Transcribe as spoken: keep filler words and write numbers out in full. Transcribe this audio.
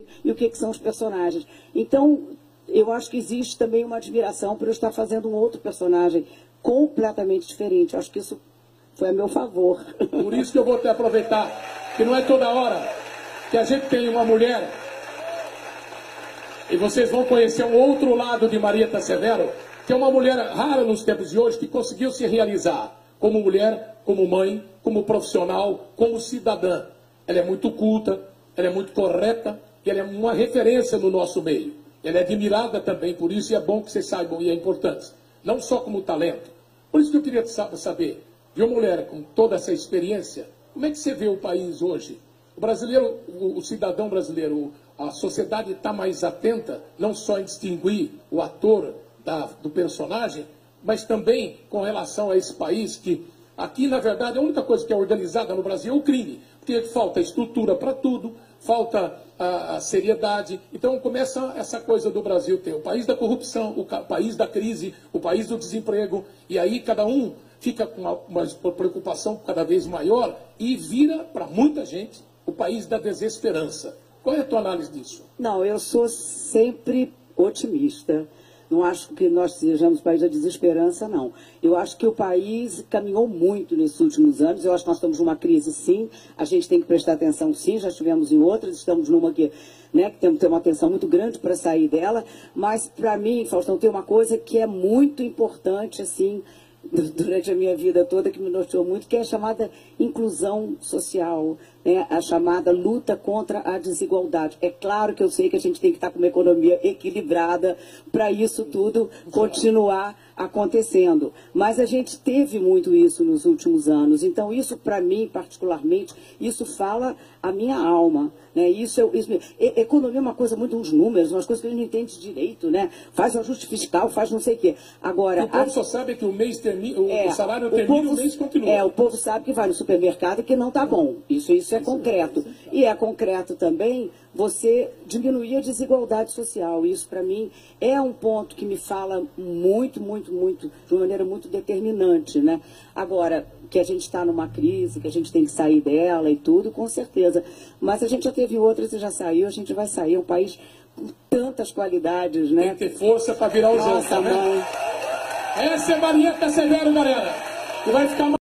e o que, que são os personagens. Então, eu acho que existe também uma admiração por eu estar fazendo um outro personagem completamente diferente. Eu acho que isso foi a meu favor. Por isso que eu vou até aproveitar, que não é toda hora que a gente tem uma mulher, e vocês vão conhecer um outro lado de Marieta Severo, que é uma mulher rara nos tempos de hoje, que conseguiu se realizar como mulher, como mãe, como profissional, como cidadã. Ela é muito culta, ela é muito correta, e ela é uma referência no nosso meio. Ela é admirada também por isso, e é bom que vocês saibam, e é importante. Não só como talento. Por isso que eu queria saber, de uma mulher com toda essa experiência, como é que você vê o país hoje? O brasileiro, o, o cidadão brasileiro, a sociedade está mais atenta, não só em distinguir o ator da, do personagem, mas também com relação a esse país que, aqui, na verdade, a única coisa que é organizada no Brasil é o crime. Porque falta estrutura para tudo, falta a, a seriedade. Então começa essa coisa do Brasil ter o país da corrupção, o país da crise, o país do desemprego, e aí cada um fica com uma, uma preocupação cada vez maior e vira, para muita gente, o país da desesperança. Qual é a tua análise disso? Não, eu sou sempre otimista. Não acho que nós sejamos país da desesperança, não. Eu acho que o país caminhou muito nesses últimos anos. Eu acho que nós estamos numa crise, sim. A gente tem que prestar atenção, sim. Já estivemos em outras. Estamos numa que, né, que temos que ter uma atenção muito grande para sair dela. Mas, para mim, Faustão, tem uma coisa que é muito importante, assim, durante a minha vida toda, que me norteou muito, que é a chamada inclusão social, né? A chamada luta contra a desigualdade. É claro que eu sei que a gente tem que estar com uma economia equilibrada para isso tudo continuar acontecendo. Mas a gente teve muito isso nos últimos anos. Então, isso, para mim, particularmente, isso fala a minha alma. Né? Isso, é, isso e, economia é uma coisa muito uns números, umas coisas que a gente não entende direito, né? Faz um ajuste fiscal, faz não sei o quê. Agora, o povo a, só sabe que o mês termina, o, é, o salário o termina e povo, o mês continua. É, o povo sabe que vai no supermercado e que não está bom. Isso, isso é concreto. E é concreto também você diminuir a desigualdade social. Isso, para mim, é um ponto que me fala muito, muito, muito, de uma maneira muito determinante, né? Agora, que a gente está numa crise, que a gente tem que sair dela e tudo, com certeza. Mas a gente já teve outras e já saiu, a gente vai sair. É um país com tantas qualidades, né? Tem que ter força para virar o jogo, Nossa, tá vendo? mãe. Essa é Marieta Severo, galera. E vai ficar